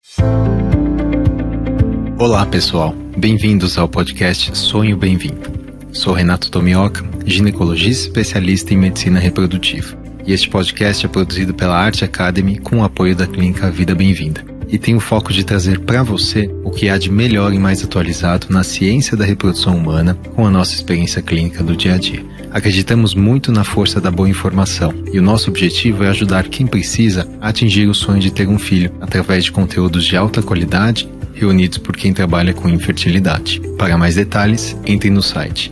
Olá pessoal, bem-vindos ao podcast Sonho Bem-vindo. Sou Renato Tomioka, ginecologista especialista em medicina reprodutiva. E este podcast é produzido pela Arte Academy com o apoio da Clínica Vida Bem-vinda. E tem o foco de trazer para você o que há de melhor e mais atualizado na ciência da reprodução humana com a nossa experiência clínica do dia a dia. Acreditamos muito na força da boa informação e o nosso objetivo é ajudar quem precisa a atingir o sonho de ter um filho através de conteúdos de alta qualidade reunidos por quem trabalha com infertilidade. Para mais detalhes, entre no site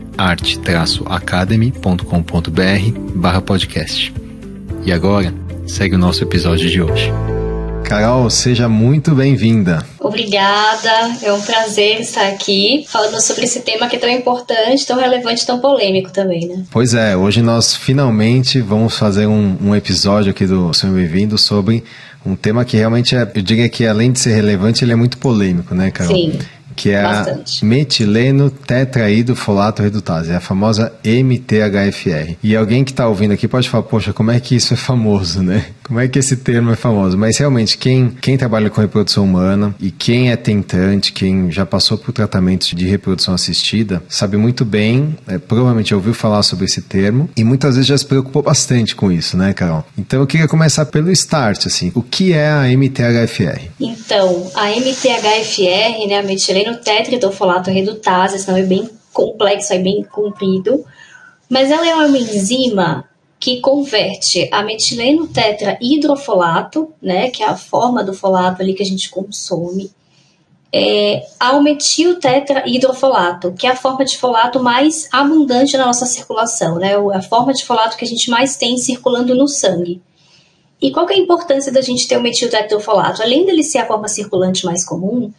arte-academy.com.br/podcast. E agora, segue o nosso episódio de hoje. Carol, seja muito bem-vinda. Obrigada, é um prazer estar aqui falando sobre esse tema que é tão importante, tão relevante, tão polêmico também, né? Pois é, hoje nós finalmente vamos fazer um episódio aqui do Sonho Bem-vindo sobre um tema que realmente eu diria que além de ser relevante, ele é muito polêmico, né, Carol? Sim. Que é bastante. A metileno tetraidrofolato redutase, a famosa MTHFR. E alguém que está ouvindo aqui pode falar, poxa, como é que isso é famoso, né? Como é que esse termo é famoso? Mas realmente, quem trabalha com reprodução humana e quem é tentante, quem já passou por tratamentos de reprodução assistida, sabe muito bem, provavelmente ouviu falar sobre esse termo e muitas vezes já se preocupou bastante com isso, né, Carol? Então eu queria começar pelo start, assim. O que é a MTHFR? Então, a MTHFR, né, a metileno tetraidrofolato redutase, esse nome é bem complexo, é bem comprido, mas ela é uma enzima que converte a metileno tetrahidrofolato, né, que é a forma do folato ali que a gente consome, ao metil tetrahidrofolato, que é a forma de folato mais abundante na nossa circulação, né, a forma de folato que a gente mais tem circulando no sangue. E qual que é a importância da gente ter o metil tetrahidrofolato? Além dele ser a forma circulante mais comum,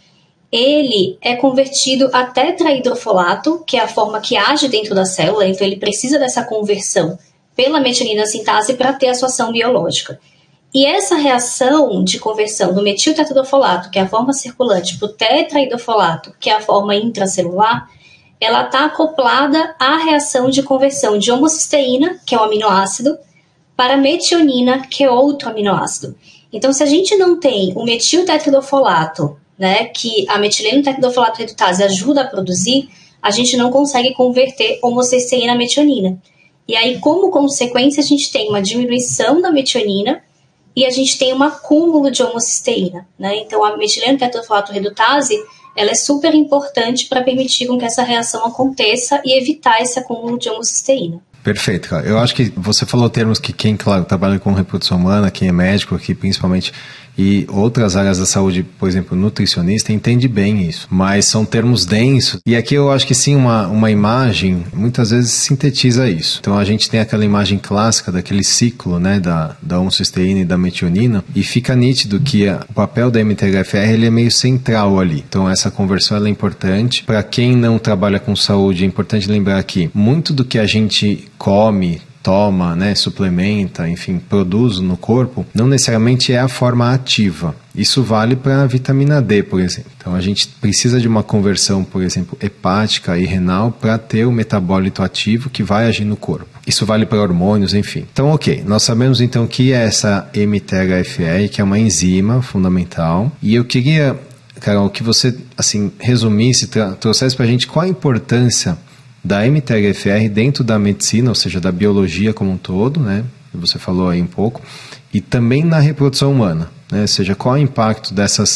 ele é convertido a tetrahidrofolato, que é a forma que age dentro da célula, então ele precisa dessa conversão pela metionina sintase para ter a sua ação biológica. E essa reação de conversão do metil tetrahidrofolato, que é a forma circulante, para o tetrahidrofolato, que é a forma intracelular, ela está acoplada à reação de conversão de homocisteína, que é um aminoácido, para metionina, que é outro aminoácido. Então, se a gente não tem o metil tetrahidrofolato, né, que a metileno tetrahidrofolato redutase ajuda a produzir, a gente não consegue converter homocisteína a metionina. E aí, como consequência, a gente tem uma diminuição da metionina e a gente tem um acúmulo de homocisteína, né? Então, a metileno tetrahidrofolato redutase, ela é super importante para permitir com que essa reação aconteça e evitar esse acúmulo de homocisteína. Perfeito, cara. Eu acho que você falou termos que quem, claro, trabalha com reprodução humana, quem é médico aqui principalmente, e outras áreas da saúde, por exemplo, nutricionista, entende bem isso. Mas são termos densos. E aqui eu acho que sim, uma imagem, muitas vezes sintetiza isso. Então a gente tem aquela imagem clássica daquele ciclo, né, da homocisteína e da metionina, e fica nítido que o papel da MTHFR ele é meio central ali. Então essa conversão ela é importante. Para quem não trabalha com saúde, é importante lembrar que muito do que a gente come, toma, né, suplementa, enfim, produz no corpo, não necessariamente é a forma ativa. Isso vale para a vitamina D, por exemplo. Então, a gente precisa de uma conversão, por exemplo, hepática e renal para ter o metabólito ativo que vai agir no corpo. Isso vale para hormônios, enfim. Então, ok. Nós sabemos, então, que é essa MTHFR, que é uma enzima fundamental. E eu queria, Carol, que você, assim, resumisse, trouxesse para a gente qual a importância da MTHFR dentro da medicina, ou seja, da biologia como um todo, né? Você falou aí um pouco, e também na reprodução humana, né? Ou seja, qual é o impacto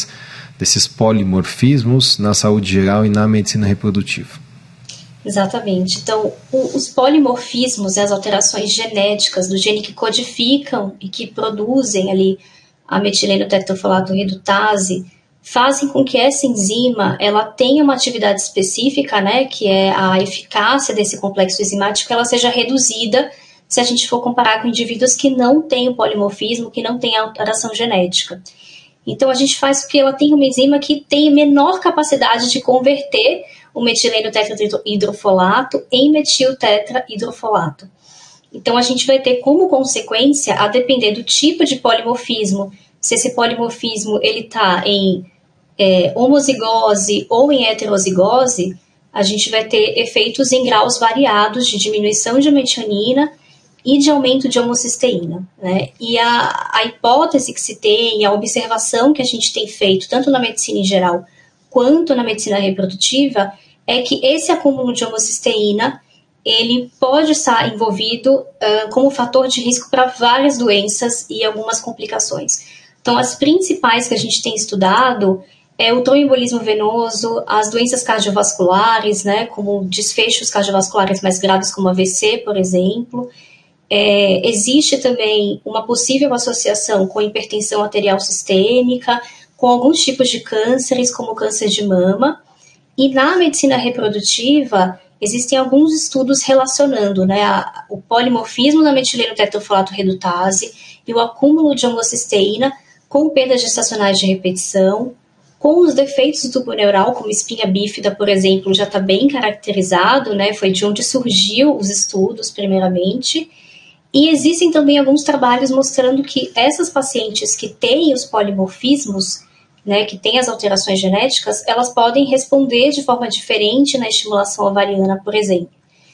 desses polimorfismos na saúde geral e na medicina reprodutiva? Exatamente. Então, os polimorfismos e as alterações genéticas do gene que codificam e que produzem ali a metileno tetrahidrofolato redutase fazem com que essa enzima ela tenha uma atividade específica, né, que é a eficácia desse complexo enzimático, ela seja reduzida se a gente for comparar com indivíduos que não têm o polimorfismo, que não têm a alteração genética. Então, a gente faz com que ela tenha uma enzima que tenha menor capacidade de converter o metileno tetrahidrofolato em metil tetrahidrofolato. Então, a gente vai ter como consequência, a depender do tipo de polimorfismo, se esse polimorfismo está em homozigose ou em heterozigose, a gente vai ter efeitos em graus variados de diminuição de metionina e de aumento de homocisteína, né? E a hipótese que se tem, a observação que a gente tem feito, tanto na medicina em geral, quanto na medicina reprodutiva, é que esse acúmulo de homocisteína, ele pode estar envolvido como fator de risco para várias doenças e algumas complicações. Então, as principais que a gente tem estudado é o tromboembolismo venoso, as doenças cardiovasculares, né, como desfechos cardiovasculares mais graves, como AVC, por exemplo. Existe também uma possível associação com hipertensão arterial sistêmica, com alguns tipos de cânceres, como o câncer de mama. E na medicina reprodutiva, existem alguns estudos relacionando, né, o polimorfismo da metileno tetrafolato redutase e o acúmulo de homocisteína com perdas gestacionais de repetição, com os defeitos do tubo neural, como espinha bífida, por exemplo, já está bem caracterizado, né, foi de onde surgiu os estudos, primeiramente. E existem também alguns trabalhos mostrando que essas pacientes que têm os polimorfismos, né, que têm as alterações genéticas, elas podem responder de forma diferente na estimulação ovariana, por exemplo.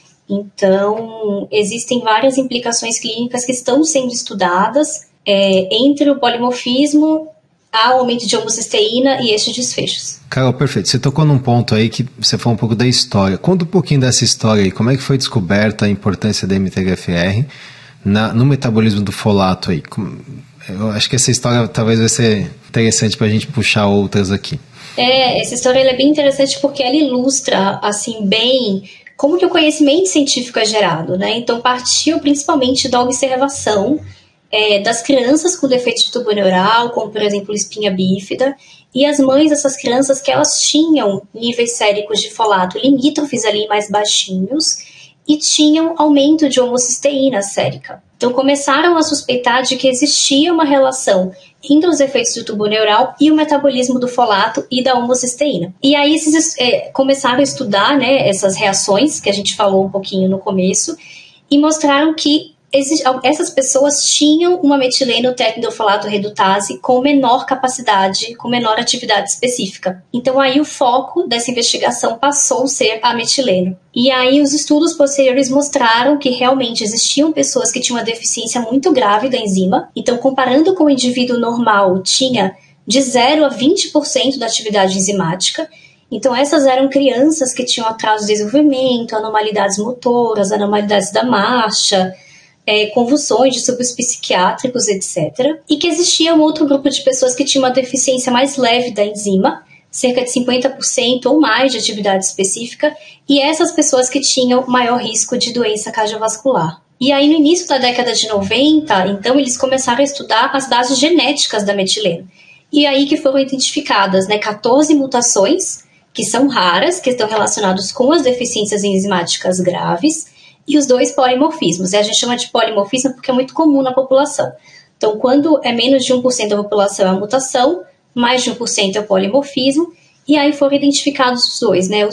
Então, existem várias implicações clínicas que estão sendo estudadas entre o polimorfismo, ao aumento de homocisteína e estes desfechos. Carol, perfeito. Você tocou num ponto aí que você falou um pouco da história. Conta um pouquinho dessa história aí. Como é que foi descoberta a importância da MTHFR no metabolismo do folato aí? Eu acho que essa história talvez vai ser interessante para a gente puxar outras aqui. Essa história é bem interessante porque ela ilustra assim bem como que o conhecimento científico é gerado, né? Então partiu principalmente da observação das crianças com defeito de tubo neural, como por exemplo espinha bífida, e as mães dessas crianças que elas tinham níveis séricos de folato limítrofes ali mais baixinhos e tinham aumento de homocisteína sérica. Então começaram a suspeitar de que existia uma relação entre os efeitos do tubo neural e o metabolismo do folato e da homocisteína. E aí começaram a estudar, né, essas reações que a gente falou um pouquinho no começo e mostraram que essas pessoas tinham uma metileno tetrahidrofolato redutase com menor capacidade, com menor atividade específica. Então aí o foco dessa investigação passou a ser a metileno. E aí os estudos posteriores mostraram que realmente existiam pessoas que tinham uma deficiência muito grave da enzima. Então comparando com o indivíduo normal, tinha de 0 a 20% da atividade enzimática. Então essas eram crianças que tinham atraso de desenvolvimento, anormalidades motoras, anormalidades da marcha, convulsões, distúrbios psiquiátricos, etc. E que existia um outro grupo de pessoas que tinham uma deficiência mais leve da enzima, cerca de 50% ou mais de atividade específica, e essas pessoas que tinham maior risco de doença cardiovascular. E aí, no início da década de 90, então, eles começaram a estudar as bases genéticas da metileno. E aí que foram identificadas 14 mutações, que são raras, que estão relacionadas com as deficiências enzimáticas graves, e os 2 polimorfismos. A gente chama de polimorfismo porque é muito comum na população. Então, quando é menos de 1% da população é a mutação, mais de 1% é o polimorfismo, e aí foram identificados os 2, né? O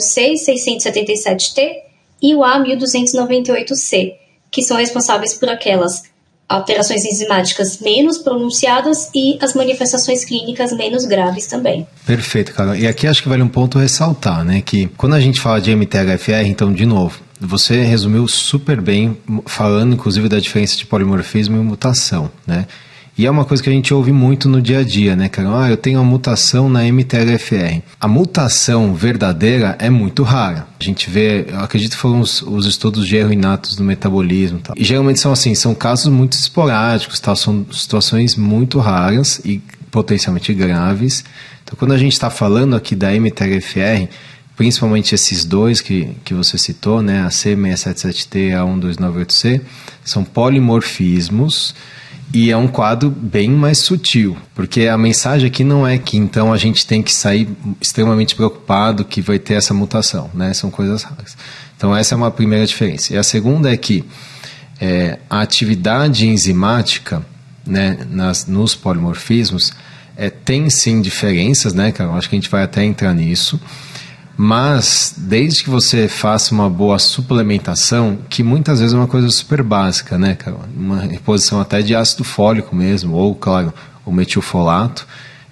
C677T e o A1298C, que são responsáveis por aquelas alterações enzimáticas menos pronunciadas e as manifestações clínicas menos graves também. Perfeito, Carol. E aqui acho que vale um ponto ressaltar, né? Que quando a gente fala de MTHFR, então, de novo, você resumiu super bem, falando inclusive da diferença de polimorfismo e mutação, né? E é uma coisa que a gente ouve muito no dia a dia, né, Carol? Eu tenho uma mutação na MTHFR. A mutação verdadeira é muito rara. A gente vê, eu acredito que foram os estudos de erro inatos do metabolismo e tal. E geralmente são assim, são casos muito esporádicos, tal, são situações muito raras e potencialmente graves. Então, quando a gente está falando aqui da MTHFR, principalmente esses 2 que você citou, né, a C677T e a 12998C, são polimorfismos. E é um quadro bem mais sutil, porque a mensagem aqui não é que então a gente tem que sair extremamente preocupado que vai ter essa mutação, né? São coisas raras. Então essa é uma primeira diferença. E a segunda é que a atividade enzimática, né, nos polimorfismos tem sim diferenças, né, Carol? Acho que a gente vai até entrar nisso. Mas, desde que você faça uma boa suplementação, que muitas vezes é uma coisa super básica, né, Carol? Uma reposição até de ácido fólico mesmo, ou, claro, o metilfolato,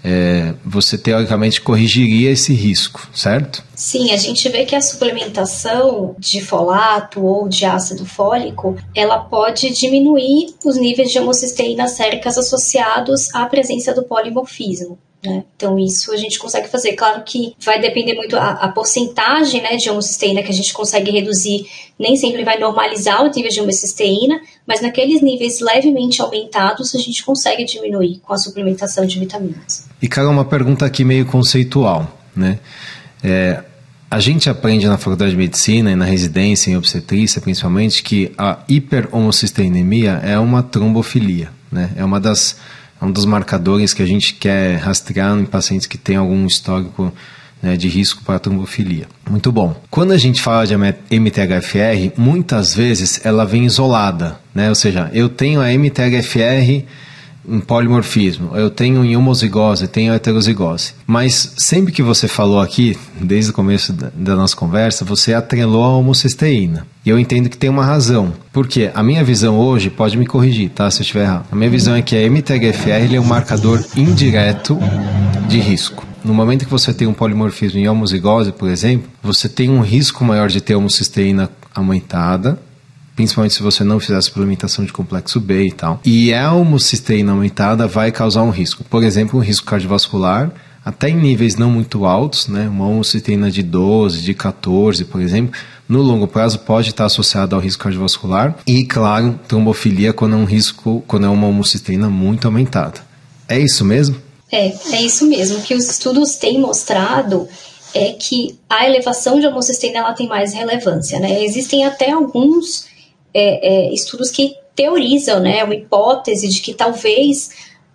você teoricamente corrigiria esse risco, certo? Sim, a gente vê que a suplementação de folato ou de ácido fólico, ela pode diminuir os níveis de homocisteína séricas associados à presença do polimorfismo. Né? Então isso a gente consegue fazer. Claro que vai depender muito a porcentagem, né, de homocisteína que a gente consegue reduzir, nem sempre vai normalizar o nível de homocisteína, mas naqueles níveis levemente aumentados a gente consegue diminuir com a suplementação de vitaminas. E cara, uma pergunta aqui meio conceitual, né? A gente aprende na faculdade de medicina e na residência em obstetrícia principalmente que a hiperhomocisteinemia é uma trombofilia, né? É um dos marcadores que a gente quer rastrear em pacientes que têm algum histórico, né, de risco para trombofilia. Muito bom. Quando a gente fala de MTHFR, muitas vezes ela vem isolada, né? Ou seja, eu tenho a MTHFR em polimorfismo, eu tenho em homozigose, tenho heterozigose. Mas sempre que você falou aqui, desde o começo da nossa conversa, você atrelou a homocisteína. E eu entendo que tem uma razão. Porque a minha visão hoje, pode me corrigir, tá, se eu estiver errado. A minha visão é que a MTHFR ele é um marcador indireto de risco. No momento que você tem um polimorfismo em homozigose, por exemplo, você tem um risco maior de ter homocisteína aumentada, principalmente se você não fizer a suplementação de complexo B e tal. E a homocisteína aumentada vai causar um risco. Por exemplo, um risco cardiovascular, até em níveis não muito altos, né? Uma homocisteína de 12, de 14, por exemplo, no longo prazo pode estar associada ao risco cardiovascular. E, claro, trombofilia quando é uma homocisteína muito aumentada. É isso mesmo? É isso mesmo. O que os estudos têm mostrado é que a elevação de homocisteína ela tem mais relevância, né? Existem até alguns estudos que teorizam, né, uma hipótese de que talvez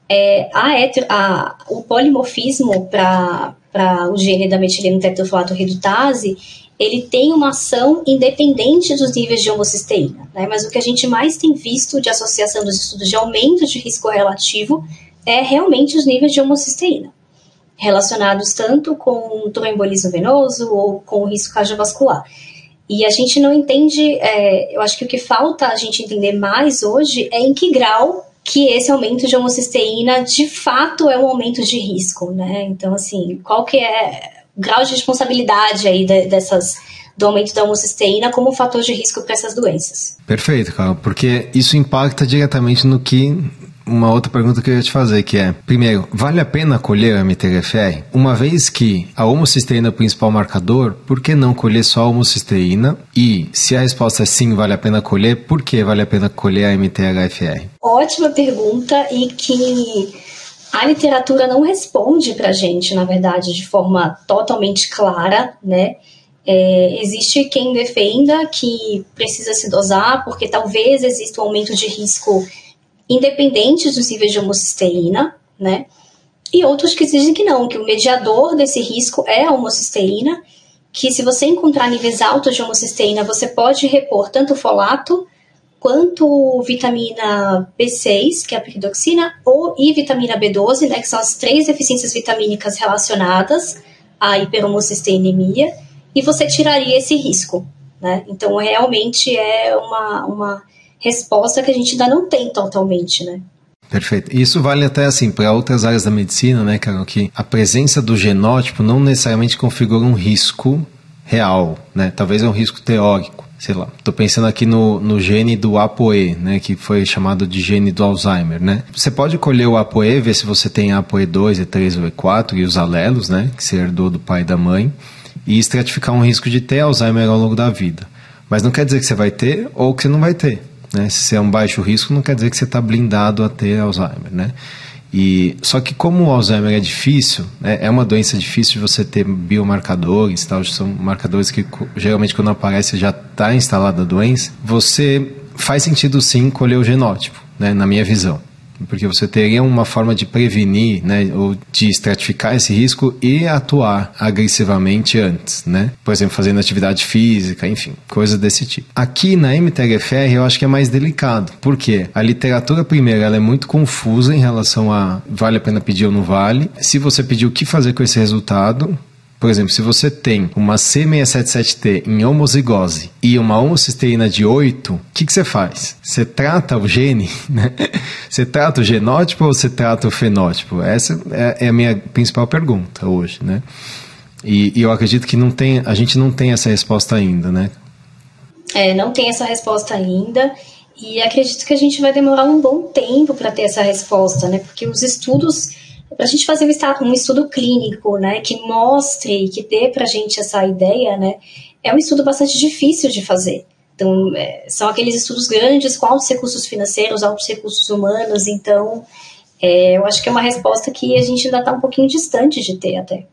o polimorfismo para o gene da metileno tetrafolato redutase ele tem uma ação independente dos níveis de homocisteína, né? Mas o que a gente mais tem visto de associação dos estudos de aumento de risco relativo é realmente os níveis de homocisteína, relacionados tanto com tromboembolismo venoso ou com o risco cardiovascular. E a gente não entende, eu acho que o que falta a gente entender mais hoje é em que grau que esse aumento de homocisteína de fato é um aumento de risco, né? Então, assim, qual que é o grau de responsabilidade aí do aumento da homocisteína como fator de risco para essas doenças? Perfeito, Carol, porque isso impacta diretamente no que... Uma outra pergunta que eu ia te fazer, que é, primeiro, vale a pena colher a MTHFR? Uma vez que a homocisteína é o principal marcador, por que não colher só a homocisteína? E se a resposta é sim, vale a pena colher, por que vale a pena colher a MTHFR? Ótima pergunta e que a literatura não responde pra gente, na verdade, de forma totalmente clara, né? Existe quem defenda que precisa se dosar porque talvez exista um aumento de risco independentes dos níveis de homocisteína, né? E outros que dizem que não, que o mediador desse risco é a homocisteína, que se você encontrar níveis altos de homocisteína, você pode repor tanto folato quanto vitamina B6, que é a piridoxina, e vitamina B12, né, que são as 3 deficiências vitamínicas relacionadas à hiperhomocisteinemia, e você tiraria esse risco, né? Então, realmente é uma resposta que a gente ainda não tem totalmente, né? Perfeito. Isso vale até assim para outras áreas da medicina, né, Carol, que a presença do genótipo não necessariamente configura um risco real, né? Talvez é um risco teórico, sei lá. Estou pensando aqui no gene do ApoE, né, que foi chamado de gene do Alzheimer, né? Você pode colher o ApoE, ver se você tem ApoE2, E3 ou E4 e os alelos, né, que você herdou do pai e da mãe, e estratificar um risco de ter Alzheimer ao longo da vida. Mas não quer dizer que você vai ter ou que você não vai ter. Né? Se você é um baixo risco, não quer dizer que você está blindado a ter Alzheimer, né? Só que como o Alzheimer é difícil, né? É uma doença difícil de você ter biomarcadores, tal, são marcadores que geralmente quando aparece já está instalada a doença, você faz sentido sim colher o genótipo, né? Na minha visão. Porque você teria uma forma de prevenir, né, ou de estratificar esse risco e atuar agressivamente antes, né? Por exemplo, fazendo atividade física, enfim, coisas desse tipo. Aqui na MTHFR eu acho que é mais delicado, porque a literatura, primeiro, ela é muito confusa em relação a vale a pena pedir ou não vale. Se você pedir o que fazer com esse resultado, Por exemplo, se você tem uma C677T em homozigose e uma homocisteína de 8, o que você faz? Você trata o gene, né? Você trata o genótipo ou você trata o fenótipo? Essa é a minha principal pergunta hoje, né? E eu acredito que a gente não tem essa resposta ainda, né? Não tem essa resposta ainda. E acredito que a gente vai demorar um bom tempo para ter essa resposta, né? Porque os estudos, para a gente fazer um estudo clínico, né, que mostre, que dê para a gente essa ideia, né, é um estudo bastante difícil de fazer. Então, são aqueles estudos grandes com altos recursos financeiros, altos recursos humanos. Então, eu acho que é uma resposta que a gente ainda está um pouquinho distante de ter até.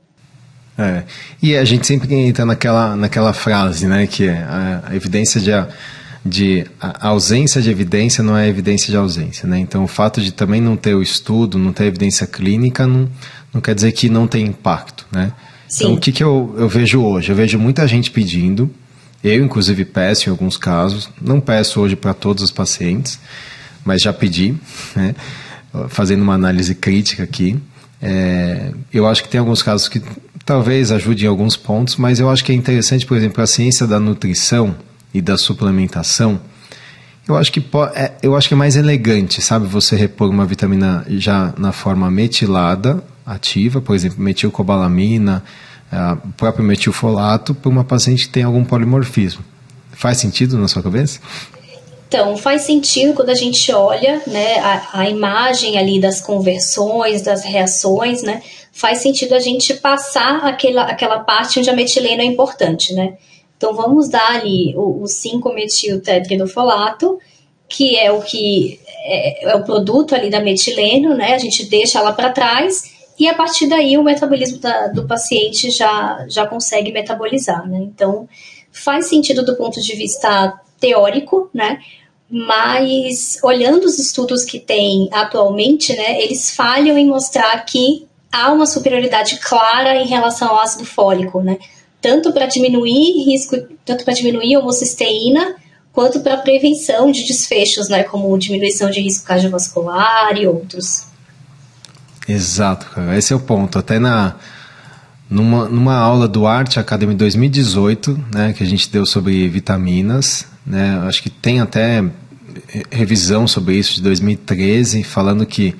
E a gente sempre entra naquela frase, né, que é a evidência a ausência de evidência não é evidência de ausência, né? Então o fato de também não ter o estudo, não ter evidência clínica, não quer dizer que não tem impacto, né? Sim. Então o que eu vejo hoje? Eu vejo muita gente pedindo, eu inclusive peço em alguns casos, não peço hoje para todos os pacientes, mas já pedi, né? Fazendo uma análise crítica aqui. Eu acho que tem alguns casos que talvez ajude em alguns pontos, mas eu acho que é interessante, por exemplo, a ciência da nutrição e da suplementação. Eu acho que é mais elegante, sabe, você repor uma vitamina já na forma metilada, ativa, por exemplo, metilcobalamina, o próprio metilfolato, para uma paciente que tem algum polimorfismo. Faz sentido na sua cabeça? Então, faz sentido quando a gente olha, né, a imagem ali das conversões, das reações, né, faz sentido a gente passar aquela parte onde a metileno é importante, né. Então, vamos dar ali o 5-metiltetridofolato, que é o produto ali da metileno, né, a gente deixa ela para trás e a partir daí o metabolismo do paciente já consegue metabolizar, né. Então, faz sentido do ponto de vista teórico, né? Mas olhando os estudos que tem atualmente, né, eles falham em mostrar que há uma superioridade clara em relação ao ácido fólico, né? Tanto para diminuir risco, tanto para diminuir a homocisteína, quanto para prevenção de desfechos, né, como diminuição de risco cardiovascular e outros. Exato, cara. Esse é o ponto. Até numa aula do Arte Academy 2018, né, que a gente deu sobre vitaminas, né, acho que tem até revisão sobre isso de 2013, falando que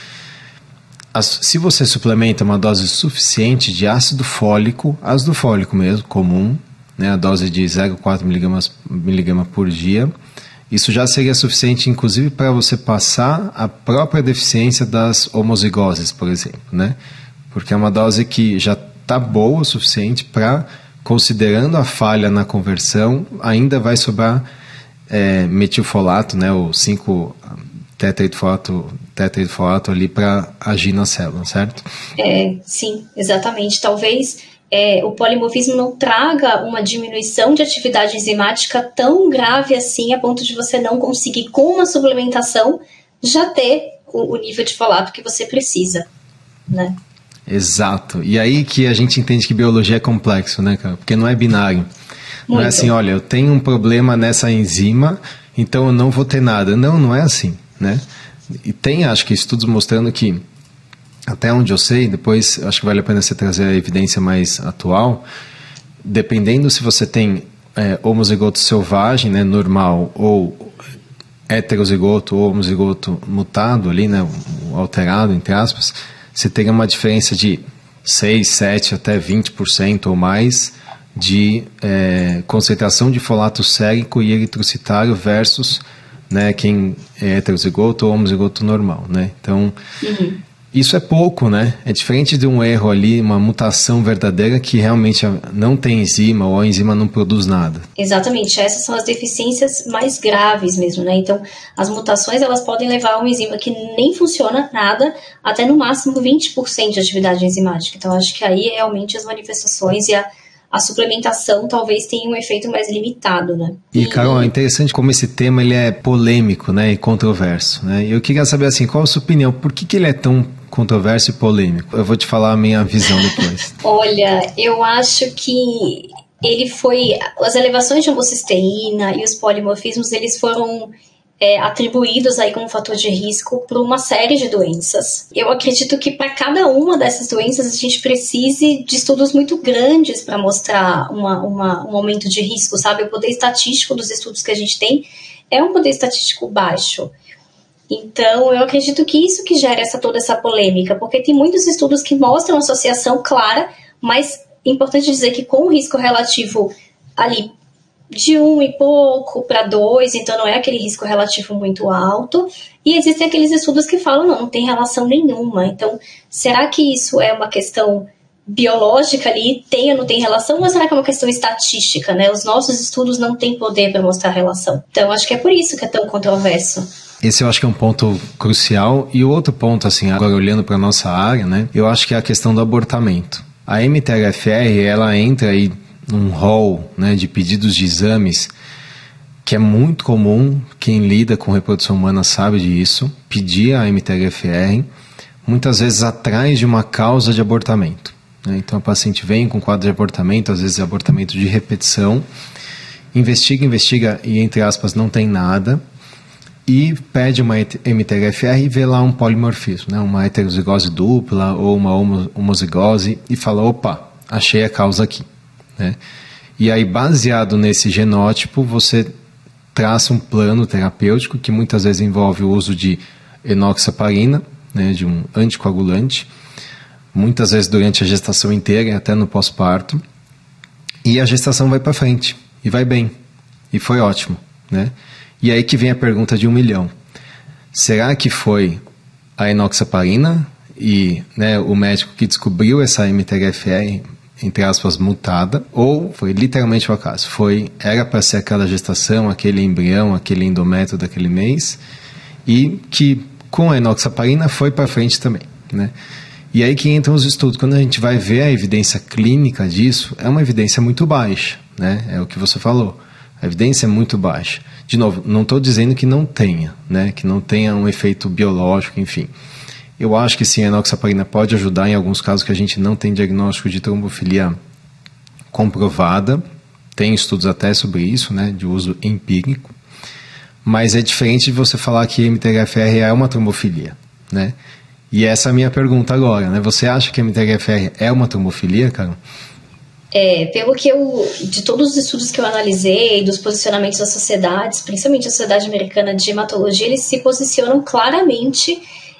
se você suplementa uma dose suficiente de ácido fólico mesmo, comum, né, a dose de 0,4 miligrama por dia, isso já seria suficiente, inclusive, para você passar a própria deficiência das homozigoses, por exemplo, né? Porque é uma dose que já está boa o suficiente para, considerando a falha na conversão, ainda vai sobrar metilfolato, né, o 5-tetraidrofolato ali para agir na célula, certo? Sim, exatamente. Talvez o polimorfismo não traga uma diminuição de atividade enzimática tão grave assim, a ponto de você não conseguir, com uma suplementação, já ter o nível de folato que você precisa, né? Exato. E aí que a gente entende que biologia é complexo, né, cara? Porque não é binário. Não é assim, olha, eu tenho um problema nessa enzima, então eu não vou ter nada. Não é assim, né? E tem, acho que, estudos mostrando que, até onde eu sei, depois acho que vale a pena você trazer a evidência mais atual, dependendo se você tem homozigoto selvagem, né, normal, ou heterozigoto ou homozigoto mutado ali, né, alterado, entre aspas, você teria uma diferença de 6, 7 até 20% ou mais de concentração de folato sérico e eritrocitário versus, né, quem é heterozigoto ou homozigoto normal, né? Então, isso é pouco, né? É diferente de um erro ali, uma mutação verdadeira que realmente não tem enzima ou a enzima não produz nada. Exatamente, essas são as deficiências mais graves mesmo, né? Então, as mutações, elas podem levar a uma enzima que nem funciona nada, até no máximo 20% de atividade enzimática. Então, acho que aí realmente as manifestações e a suplementação talvez tenha um efeito mais limitado, né? E, Carol, é interessante como esse tema ele é polêmico, né, e controverso, né? E eu queria saber, assim, qual a sua opinião? Por que ele é tão controverso e polêmico? Eu vou te falar a minha visão depois. Olha, eu acho que ele foi... As elevações de homocisteína e os polimorfismos, eles foram atribuídos aí como fator de risco para uma série de doenças. Eu acredito que para cada uma dessas doenças a gente precise de estudos muito grandes para mostrar um aumento de risco, sabe? O poder estatístico dos estudos que a gente tem é um poder estatístico baixo. Então, eu acredito que isso que gera toda essa polêmica, porque tem muitos estudos que mostram associação clara, mas é importante dizer que com o risco relativo ali de 1 e pouco para 2, então não é aquele risco relativo muito alto, e existem aqueles estudos que falam, não tem relação nenhuma. Então, será que isso é uma questão biológica ali, tem ou não tem relação, ou será que é uma questão estatística, né? Os nossos estudos não têm poder para mostrar relação. Então, acho que é por isso que é tão controverso. Esse eu acho que é um ponto crucial. E o outro ponto, assim, agora olhando para a nossa área, né? Eu acho que é a questão do abortamento. A MTHFR, ela entra aí num rol, né, de pedidos de exames que é muito comum, quem lida com reprodução humana sabe disso, pedir a MTHFR, muitas vezes atrás de uma causa de abortamento. Né? Então a paciente vem com quadro de abortamento, às vezes abortamento de repetição, investiga e, entre aspas, não tem nada, e pede uma MTHFR e vê lá um polimorfismo, né? Uma heterozigose dupla ou uma homozigose, e fala, opa, achei a causa aqui. Né? E aí, baseado nesse genótipo, você traça um plano terapêutico que muitas vezes envolve o uso de enoxaparina, né, de um anticoagulante, muitas vezes durante a gestação inteira e até no pós-parto, e a gestação vai para frente, e vai bem, e foi ótimo. Né? E aí que vem a pergunta de 1 milhão. Será que foi a enoxaparina e, né, o médico que descobriu essa MTHFR, entre aspas, mutada, ou foi literalmente o acaso? Era para ser aquela gestação, aquele embrião, aquele endométrio daquele mês, e que com a enoxaparina foi para frente também, né? E aí que entram os estudos. Quando a gente vai ver a evidência clínica disso, é uma evidência muito baixa, né? É o que você falou. A evidência é muito baixa. De novo, não estou dizendo que não tenha, né? Que não tenha um efeito biológico, enfim. Eu acho que sim, a enoxaparina pode ajudar em alguns casos que a gente não tem diagnóstico de trombofilia comprovada. Tem estudos até sobre isso, né, de uso empírico. Mas é diferente de você falar que MTHFR é uma trombofilia, né? E essa é a minha pergunta agora, né? Você acha que MTHFR é uma trombofilia, Carol? Pelo que de todos os estudos que eu analisei, dos posicionamentos das sociedades, principalmente a Sociedade Americana de Hematologia, eles se posicionam claramente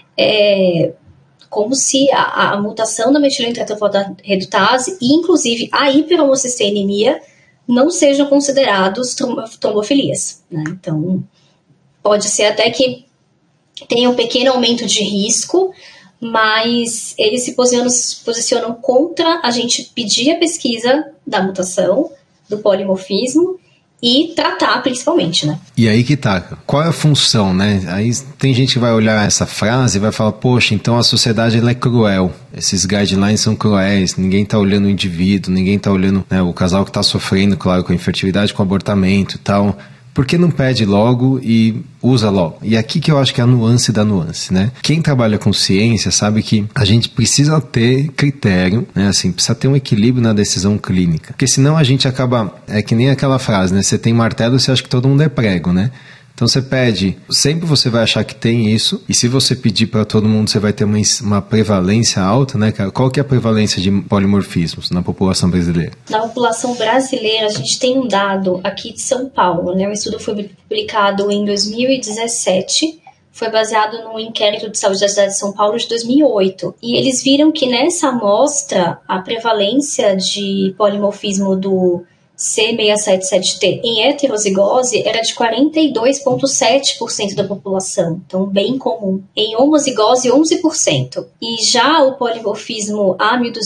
como se a mutação da metilenotetrafosfatase e, inclusive, a hiperhomocisteinemia não sejam considerados trombofilias. Né? Então, pode ser até que tenha um pequeno aumento de risco, mas eles se posicionam contra a gente pedir a pesquisa da mutação, do polimorfismo, e tratar principalmente, né? E aí que tá, qual é a função, né? Aí tem gente que vai olhar essa frase e vai falar, poxa, então a sociedade ela é cruel, esses guidelines são cruéis, ninguém tá olhando o indivíduo, ninguém tá olhando, né, o casal que tá sofrendo, claro, com a infertilidade, com o abortamento e tal. Por que não pede logo e usa logo? E aqui que eu acho que é a nuance da nuance, né? Quem trabalha com ciência sabe que a gente precisa ter critério, né? Assim, precisa ter um equilíbrio na decisão clínica. Porque senão a gente acaba... É que nem aquela frase, né? Você tem martelo, você acha que todo mundo é prego, né? Então você pede, sempre você vai achar que tem isso, e se você pedir para todo mundo, você vai ter uma prevalência alta, né, cara? Qual que é a prevalência de polimorfismos na população brasileira? Na população brasileira, a gente tem um dado aqui de São Paulo, né? O estudo foi publicado em 2017, foi baseado num inquérito de saúde da cidade de São Paulo de 2008, e eles viram que nessa amostra, a prevalência de polimorfismo do C677T em heterozigose era de 42,7% da população, então bem comum. Em homozigose, 11%. E já o polimorfismo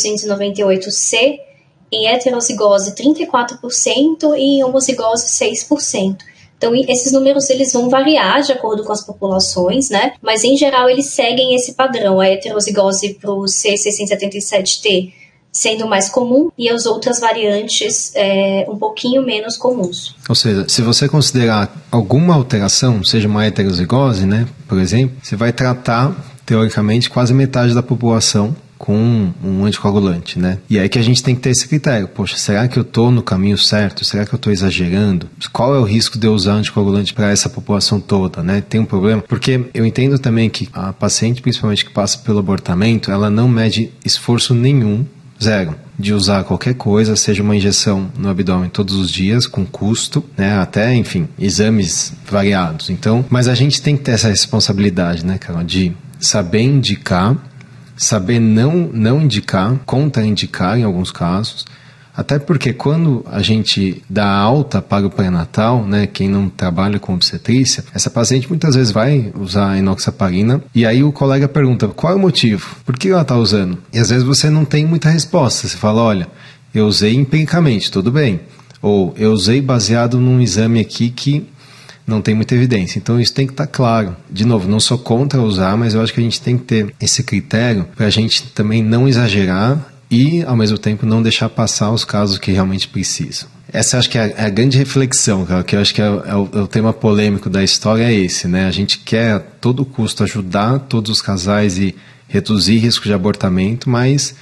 A1298C em heterozigose, 34% e em homozigose, 6%. Então, esses números eles vão variar de acordo com as populações, né? Mas, em geral, eles seguem esse padrão. A heterozigose para o C677T sendo mais comum e as outras variantes um pouquinho menos comuns. Ou seja, se você considerar alguma alteração, seja uma heterozigose, né, por exemplo, você vai tratar, teoricamente, quase metade da população, com um anticoagulante, né? E aí que a gente tem que ter esse critério. Poxa, será que eu estou no caminho certo? Será que eu estou exagerando? Qual é o risco de eu usar anticoagulante para essa população toda, né? Tem um problema? Porque eu entendo também que a paciente, principalmente que passa pelo abortamento, ela não mede esforço nenhum, zero, de usar qualquer coisa, seja uma injeção no abdômen todos os dias, com custo, né? Até, enfim, exames variados. Então, mas a gente tem que ter essa responsabilidade, né, Carol, de saber indicar, saber não indicar, contraindicar em alguns casos, até porque quando a gente dá alta para o pré-natal, né, quem não trabalha com obstetrícia, essa paciente muitas vezes vai usar a enoxaparina e aí o colega pergunta, qual é o motivo? Por que ela está usando? E às vezes você não tem muita resposta, você fala, olha, eu usei empiricamente, tudo bem, ou eu usei baseado num exame aqui que não tem muita evidência. Então isso tem que estar claro. De novo, não sou contra usar, mas eu acho que a gente tem que ter esse critério para a gente também não exagerar e, ao mesmo tempo, não deixar passar os casos que realmente precisam. Essa acho que é a grande reflexão, cara, que eu acho que é o tema polêmico da história é esse, né? A gente quer a todo custo ajudar todos os casais e reduzir risco de abortamento, mas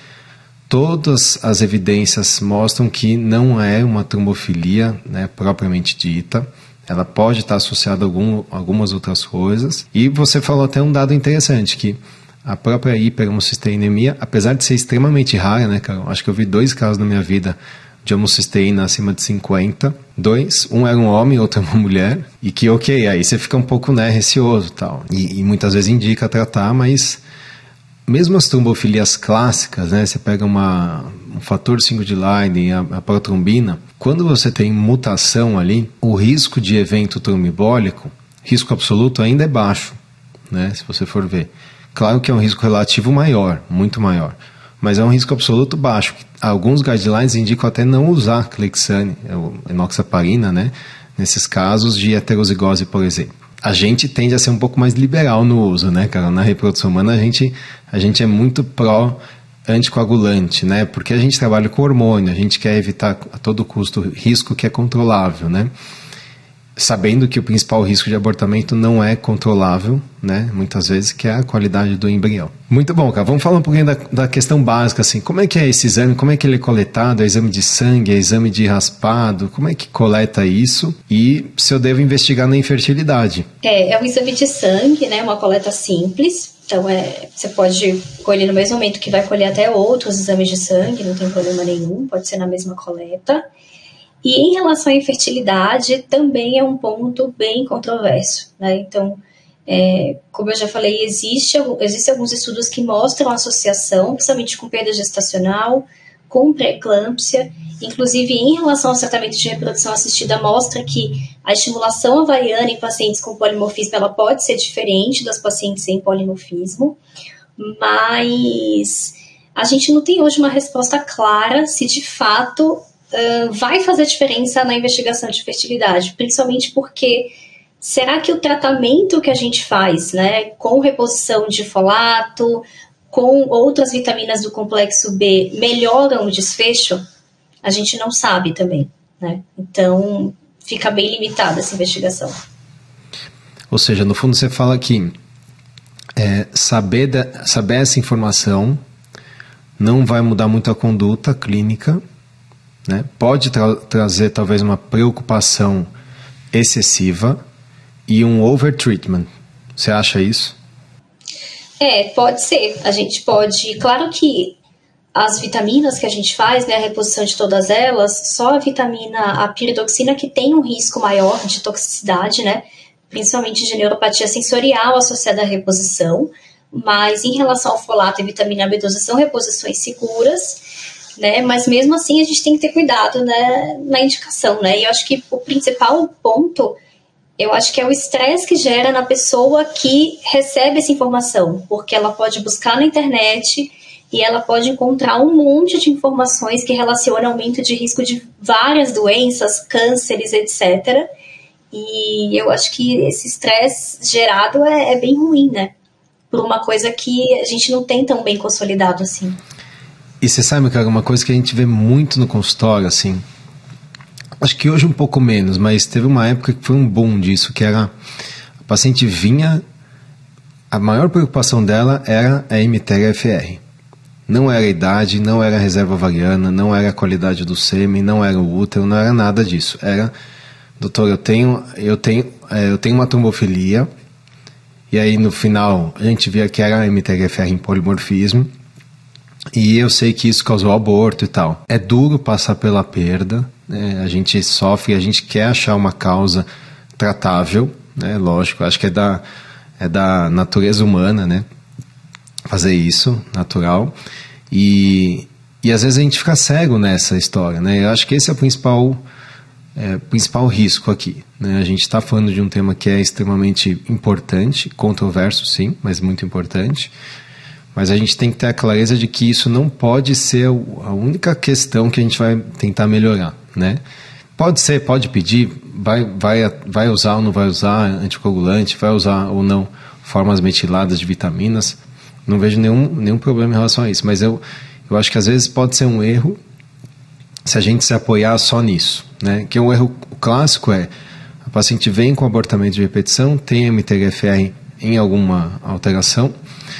todas as evidências mostram que não é uma trombofilia, né, propriamente dita. Ela pode estar associada a algumas outras coisas. E você falou até um dado interessante, que a própria hiperhomocisteinemia, apesar de ser extremamente rara, né, Carol? Acho que eu vi 2 casos na minha vida de homocisteína acima de 50. 2, um era um homem, outro era uma mulher. E que, ok, aí você fica um pouco, né, receoso e tal. E muitas vezes indica tratar, mas mesmo as trombofilias clássicas, né, você pega um fator 5 de Leiden, a protrombina, quando você tem mutação ali, o risco de evento trombembólico, risco absoluto ainda é baixo, né, se você for ver. Claro que é um risco relativo maior, muito maior, mas é um risco absoluto baixo. Alguns guidelines indicam até não usar Clexane, enoxaparina, né, nesses casos de heterozigose, por exemplo. A gente tende a ser um pouco mais liberal no uso, né, cara? Na reprodução humana a gente é muito pró anticoagulante, né? Porque a gente trabalha com hormônio, a gente quer evitar a todo custo risco que é controlável, né? Sabendo que o principal risco de abortamento não é controlável, né? Muitas vezes, que é a qualidade do embrião. Muito bom, cara. Vamos falar um pouquinho da questão básica, assim. Como é que é esse exame? Como é que ele é coletado? É exame de sangue? É exame de raspado? Como é que coleta isso? E se eu devo investigar na infertilidade? É um exame de sangue, né? Uma coleta simples. Então, você pode colher no mesmo momento que vai colher até outros exames de sangue, não tem problema nenhum, pode ser na mesma coleta. E em relação à infertilidade, também é um ponto bem controverso, né? Então, como eu já falei, existem alguns estudos que mostram a associação, principalmente com perda gestacional, com pré-eclâmpsia. Inclusive, em relação ao tratamento de reprodução assistida, mostra que a estimulação ovariana em pacientes com polimorfismo ela pode ser diferente das pacientes sem polimorfismo, mas a gente não tem hoje uma resposta clara se de fato vai fazer diferença na investigação de fertilidade, principalmente porque será que o tratamento que a gente faz, né, com reposição de folato, com outras vitaminas do complexo B, melhoram o desfecho? A gente não sabe também, né? Então, fica bem limitada essa investigação. Ou seja, no fundo você fala que saber essa informação não vai mudar muito a conduta clínica, né? Pode trazer talvez uma preocupação excessiva e um overtreatment. Você acha isso? Pode ser. A gente pode... Claro que as vitaminas que a gente faz, né, a reposição de todas elas, só a piridoxina que tem um risco maior de toxicidade, né, principalmente de neuropatia sensorial associada à reposição, mas em relação ao folato e vitamina B12 são reposições seguras, né, mas mesmo assim a gente tem que ter cuidado, né, na indicação, né, e eu acho que o principal ponto, eu acho que é o estresse que gera na pessoa que recebe essa informação, porque ela pode buscar na internet e ela pode encontrar um monte de informações que relacionam aumento de risco de várias doenças, cânceres, etc. E eu acho que esse estresse gerado é bem ruim, né? Por uma coisa que a gente não tem tão bem consolidado assim. E você sabe, cara, uma coisa que a gente vê muito no consultório, assim, acho que hoje um pouco menos, mas teve uma época que foi um boom disso, que era a paciente vinha, a maior preocupação dela era a MTHFR. Não era a idade, não era a reserva ovariana, não era a qualidade do sêmen, não era o útero, não era nada disso. Era, doutor, eu tenho uma trombofilia, e aí no final a gente via que era MTHFR em polimorfismo, e eu sei que isso causou aborto e tal. É duro passar pela perda, né? A gente sofre, a gente quer achar uma causa tratável, né? Lógico, acho que é da natureza humana, né? Fazer isso, natural, e às vezes a gente fica cego nessa história, né? Eu acho que esse é o principal risco aqui, né? A gente está falando de um tema que é extremamente importante, controverso sim, mas muito importante, mas a gente tem que ter a clareza de que isso não pode ser a única questão que a gente vai tentar melhorar, né? Pode ser, pode pedir, vai usar ou não vai usar anticoagulante, vai usar ou não formas metiladas de vitaminas. Não vejo nenhum problema em relação a isso, mas eu acho que às vezes pode ser um erro se a gente se apoiar só nisso, né? Que um erro clássico é a paciente vem com abortamento de repetição, tem MTHFR em alguma alteração,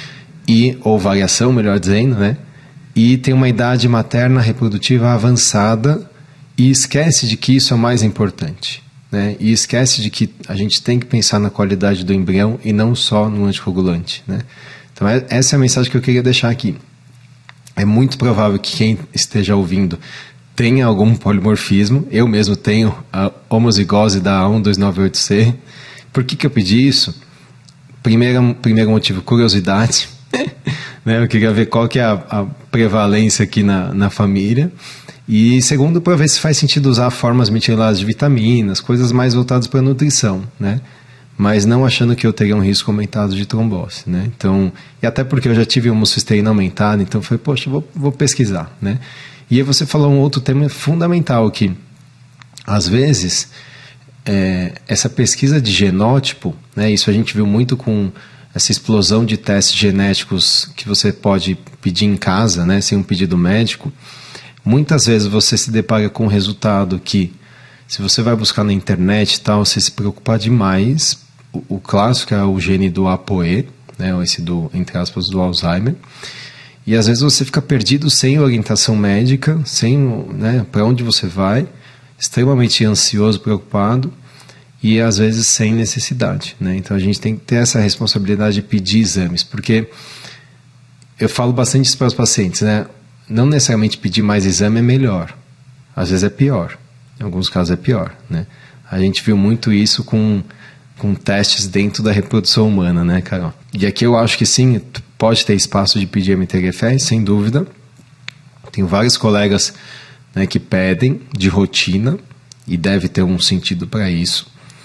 ou variação, melhor dizendo, né? E tem uma idade materna reprodutiva avançada e esquece de que isso é o mais importante, né? E esquece de que a gente tem que pensar na qualidade do embrião e não só no anticoagulante, né? Então essa é a mensagem que eu queria deixar aqui. É muito provável que quem esteja ouvindo tenha algum polimorfismo. Eu mesmo tenho a homozigose da A12908C. Por que eu pedi isso? Primeiro motivo, curiosidade. Né? Eu queria ver qual que é a prevalência aqui na família. E segundo, para ver se faz sentido usar formas metiladas de vitaminas, coisas mais voltadas para a nutrição, né? Mas não achando que eu teria um risco aumentado de trombose, né? Então, e até porque eu já tive homocisteína aumentada, então foi, poxa, vou pesquisar, né? E aí você falou um outro tema fundamental que, às vezes, essa pesquisa de genótipo, né? Isso a gente viu muito com essa explosão de testes genéticos que você pode pedir em casa, né? Sem um pedido médico. Muitas vezes você se depara com um resultado que, se você vai buscar na internet e tal, você se preocupa demais. O clássico é o gene do APOE, né, esse entre aspas, do Alzheimer. E às vezes você fica perdido sem orientação médica, sem, né, para onde você vai, extremamente ansioso, preocupado, e às vezes sem necessidade, né? Então a gente tem que ter essa responsabilidade de pedir exames, porque eu falo bastante isso para os pacientes, né? Não necessariamente pedir mais exame é melhor, às vezes é pior, em alguns casos é pior, né? A gente viu muito isso com testes dentro da reprodução humana, né, Carol? E aqui eu acho que sim, pode ter espaço de pedir MTHFR, sem dúvida. Tenho vários colegas, né, que pedem de rotina e deve ter um sentido para isso.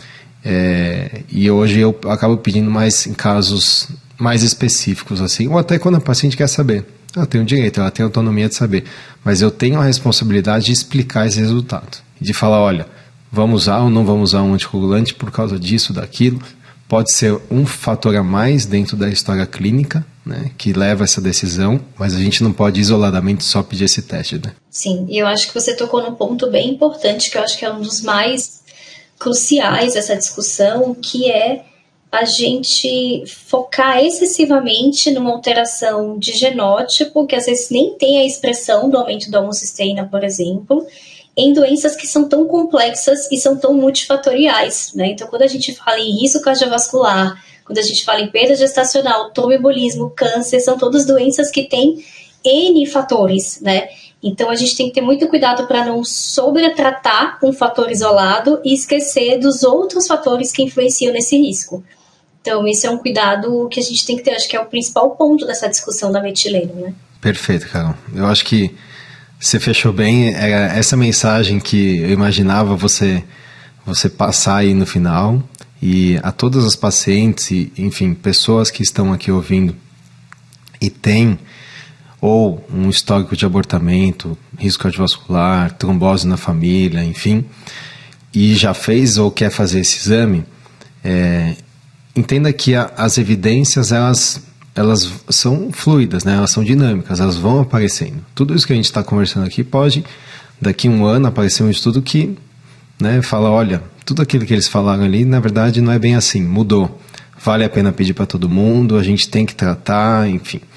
E hoje eu acabo pedindo mais em casos mais específicos, assim, ou até quando a paciente quer saber. Ela tem o direito, ela tem a autonomia de saber, mas eu tenho a responsabilidade de explicar esse resultado, de falar, olha, vamos usar ou não vamos usar um anticoagulante por causa disso, daquilo. Pode ser um fator a mais dentro da história clínica, né, que leva essa decisão, mas a gente não pode isoladamente só pedir esse teste, né? Sim, e eu acho que você tocou num ponto bem importante, que eu acho que é um dos mais cruciais dessa discussão, que é a gente focar excessivamente numa alteração de genótipo, que às vezes nem tem a expressão do aumento da homocisteína, por exemplo, em doenças que são tão complexas e são tão multifatoriais, né? Então, quando a gente fala em risco cardiovascular, quando a gente fala em perda gestacional, tromboembolismo, câncer, são todas doenças que têm N fatores, né? Então, a gente tem que ter muito cuidado para não sobretratar um fator isolado e esquecer dos outros fatores que influenciam nesse risco. Então, esse é um cuidado que a gente tem que ter, acho que é o principal ponto dessa discussão da metileno, né? Perfeito, Carol. Eu acho que você fechou bem, era essa mensagem que eu imaginava você passar aí no final, e a todas as pacientes e, enfim, pessoas que estão aqui ouvindo e têm ou um histórico de abortamento, risco cardiovascular, trombose na família, enfim, e já fez ou quer fazer esse exame, entenda que as evidências, elas são fluidas, né? Elas são dinâmicas, elas vão aparecendo. Tudo isso que a gente está conversando aqui pode, daqui a um ano, aparecer um estudo que, né, fala, olha, tudo aquilo que eles falaram ali, na verdade, não é bem assim, mudou. Vale a pena pedir para todo mundo, a gente tem que tratar, enfim.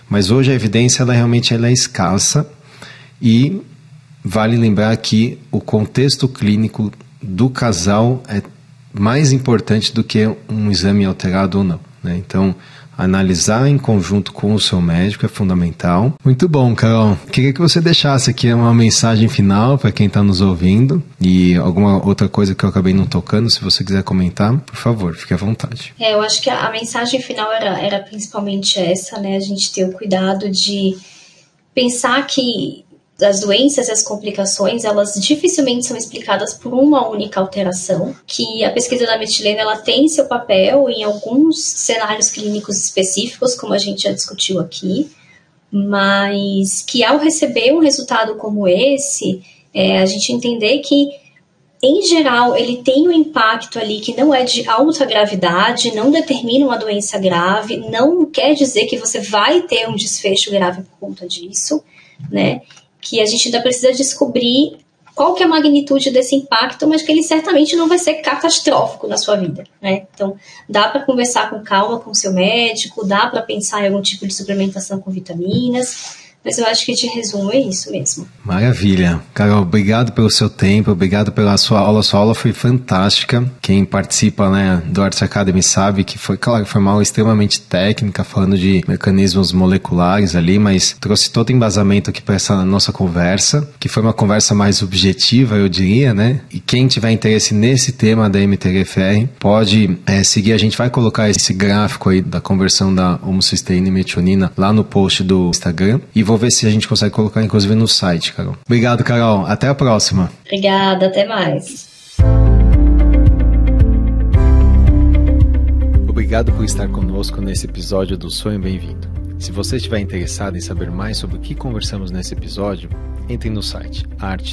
Mas hoje a evidência ela realmente é escassa e vale lembrar que o contexto clínico do casal é mais importante do que um exame alterado ou não, né? Então, analisar em conjunto com o seu médico é fundamental. Muito bom, Carol. Queria que você deixasse aqui uma mensagem final para quem está nos ouvindo e alguma outra coisa que eu acabei não tocando, se você quiser comentar, por favor, fique à vontade. Eu acho que a mensagem final era principalmente essa, né? A gente ter o cuidado de pensar que as doenças e as complicações, elas dificilmente são explicadas por uma única alteração, que a pesquisa da metilena, ela tem seu papel em alguns cenários clínicos específicos, como a gente já discutiu aqui, mas que ao receber um resultado como esse, a gente entender que, em geral, ele tem um impacto ali que não é de alta gravidade, não determina uma doença grave, não quer dizer que você vai ter um desfecho grave por conta disso, né? Que a gente ainda precisa descobrir qual que é a magnitude desse impacto, mas que ele certamente não vai ser catastrófico na sua vida, né? Então, dá para conversar com calma com o seu médico, dá para pensar em algum tipo de suplementação com vitaminas, mas eu acho que de resumo é isso mesmo. Maravilha. Carol, obrigado pelo seu tempo, obrigado pela sua aula. Sua aula foi fantástica. Quem participa, né, do Arts Academy sabe que foi, claro, foi uma aula extremamente técnica, falando de mecanismos moleculares ali, mas trouxe todo embasamento aqui para essa nossa conversa, que foi uma conversa mais objetiva, eu diria, né? E quem tiver interesse nesse tema da MTHFR pode seguir. A gente vai colocar esse gráfico aí da conversão da homocisteína e metionina lá no post do Instagram. E vou ver se a gente consegue colocar, inclusive, no site, Carol. Obrigado, Carol. Até a próxima. Obrigada, até mais. Obrigado por estar conosco nesse episódio do Sonho Bem-vindo. Se você estiver interessado em saber mais sobre o que conversamos nesse episódio, entre no site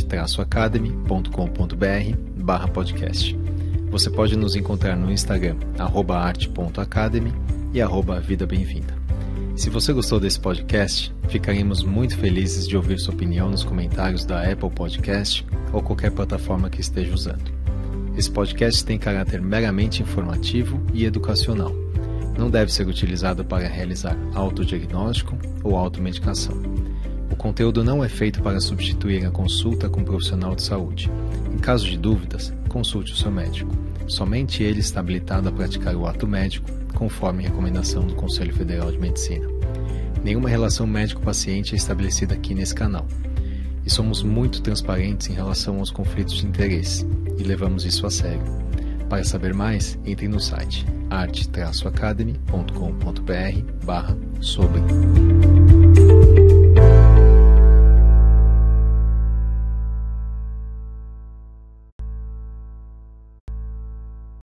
arte-academy.com.br/podcast. Você pode nos encontrar no Instagram, @arte.academy e @vida bem-vinda. Se você gostou desse podcast, ficaremos muito felizes de ouvir sua opinião nos comentários da Apple Podcast ou qualquer plataforma que esteja usando. Esse podcast tem caráter meramente informativo e educacional. Não deve ser utilizado para realizar autodiagnóstico ou automedicação. O conteúdo não é feito para substituir a consulta com um profissional de saúde. Em caso de dúvidas, consulte o seu médico. Somente ele está habilitado a praticar o ato médico, conforme recomendação do Conselho Federal de Medicina. Nenhuma relação médico-paciente é estabelecida aqui nesse canal. E somos muito transparentes em relação aos conflitos de interesse, e levamos isso a sério. Para saber mais, entre no site arte-academy.com.br/sobre.